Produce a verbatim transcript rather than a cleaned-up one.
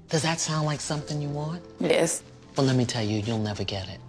Does that sound like something you want? Yes. Well, let me tell you, you'll never get it.